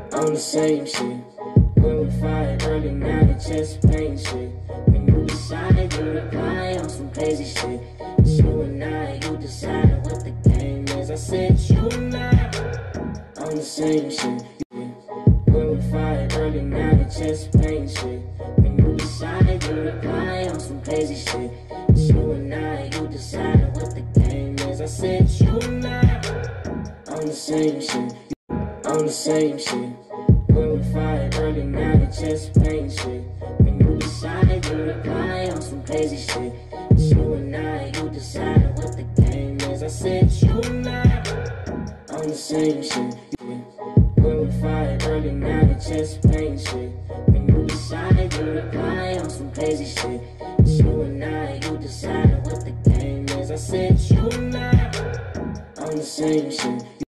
on the same shit. When we fight early, now they just plain shit. When you decide to reply on some crazy shit, it's you and I, you decide what the game is. I said you and I, on the same shit. When we fight early, now they just plain shit. When you decide to reply on some crazy shit, it's you and I, you decide what the game is. I said you and I, on the same shit. On the same shit. When we fight early, now they just plain shit. When you decide to reply on some crazy shit, it's you and I, you decide what the game is. I said you and I, on the same shit. When we fight early, now they just plain shit. When you decide to reply on some crazy shit, it's you and I, you decide what the game is. I said you and I, on the same shit.